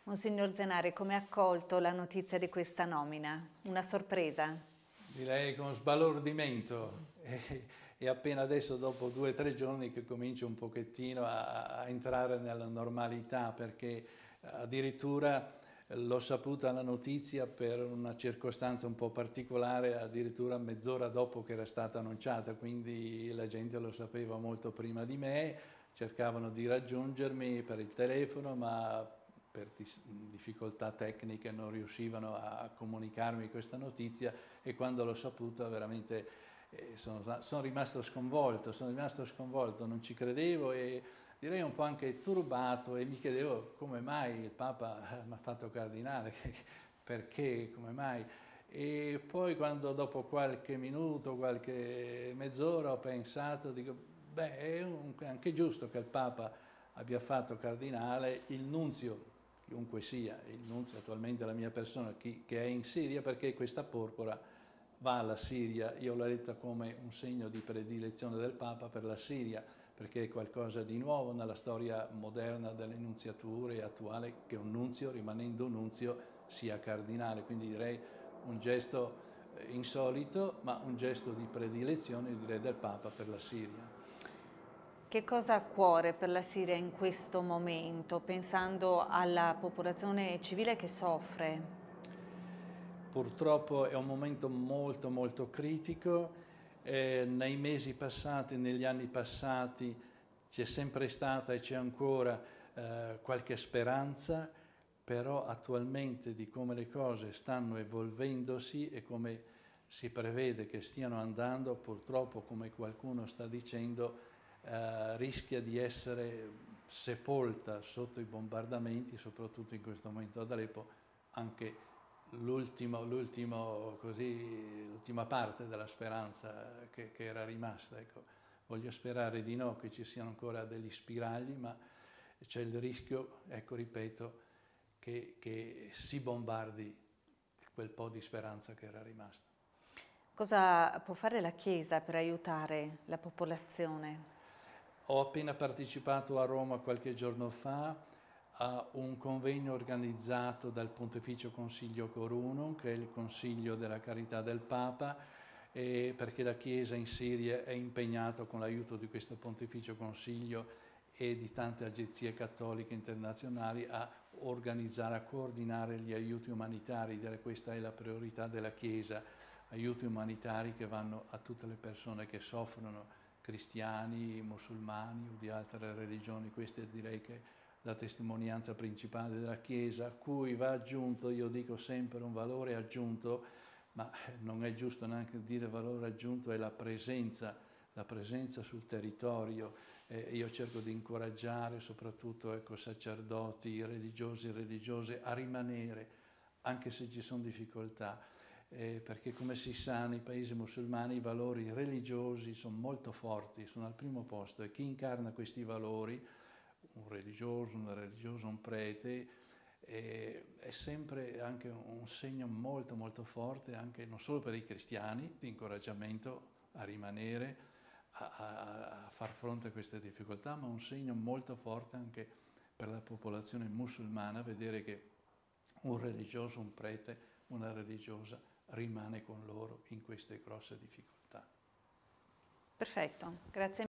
Monsignor Zenari, come ha accolto la notizia di questa nomina? Una sorpresa? Direi con sbalordimento. E appena adesso, dopo 2 o 3 giorni, che comincio un pochettino a entrare nella normalità, perché addirittura l'ho saputa la notizia per una circostanza un po' particolare, addirittura mezz'ora dopo che era stata annunciata, quindi la gente lo sapeva molto prima di me, cercavano di raggiungermi per il telefono, ma per difficoltà tecniche non riuscivano a comunicarmi questa notizia, e quando l'ho saputa veramente sono rimasto sconvolto, non ci credevo e direi un po' anche turbato, e mi chiedevo come mai il Papa mi ha fatto cardinale, perché, come mai. E poi quando dopo qualche minuto, qualche mezz'ora ho pensato, dico, beh, è anche giusto che il Papa abbia fatto cardinale il nunzio, chiunque sia, il nunzio attualmente è la mia persona, che è in Siria, perché questa porpora va alla Siria. Io l'ho letta come un segno di predilezione del Papa per la Siria, perché è qualcosa di nuovo nella storia moderna delle nunziature attuale, che un nunzio, rimanendo un nunzio, sia cardinale. Quindi direi un gesto insolito, ma un gesto di predilezione, direi, del Papa per la Siria. Che cosa ha a cuore per la Siria in questo momento, pensando alla popolazione civile che soffre? Purtroppo è un momento molto critico. Nei mesi passati, negli anni passati, c'è sempre stata e c'è ancora qualche speranza, però attualmente, di come le cose stanno evolvendosi e come si prevede che stiano andando, purtroppo, come qualcuno sta dicendo, rischia di essere sepolta sotto i bombardamenti, soprattutto in questo momento ad Aleppo, anche l'ultima parte della speranza che era rimasta. Ecco. Voglio sperare di no, che ci siano ancora degli spiragli, ma c'è il rischio, ecco, ripeto, che si bombardi quel po' di speranza che era rimasta. Cosa può fare la Chiesa per aiutare la popolazione? Ho appena partecipato a Roma qualche giorno fa a un convegno organizzato dal Pontificio Consiglio Corunum, che è il Consiglio della Carità del Papa, perché la Chiesa in Siria è impegnata, con l'aiuto di questo Pontificio Consiglio e di tante agenzie cattoliche internazionali, a organizzare, a coordinare gli aiuti umanitari. Questa è la priorità della Chiesa, aiuti umanitari che vanno a tutte le persone che soffrono, cristiani, musulmani o di altre religioni. Questa direi che è la testimonianza principale della Chiesa, a cui va aggiunto, io dico sempre, un valore aggiunto, ma non è giusto neanche dire valore aggiunto, è la presenza sul territorio. Io cerco di incoraggiare soprattutto, ecco, sacerdoti, religiosi e religiose a rimanere, anche se ci sono difficoltà. Perché, come si sa, nei paesi musulmani i valori religiosi sono molto forti, sono al primo posto, e chi incarna questi valori, un religioso, una religiosa, un prete, è sempre anche un segno molto forte, anche non solo per i cristiani, di incoraggiamento a rimanere, a far fronte a queste difficoltà, ma un segno molto forte anche per la popolazione musulmana, vedere che un religioso, un prete, una religiosa rimane con loro in queste grosse difficoltà. Perfetto, grazie.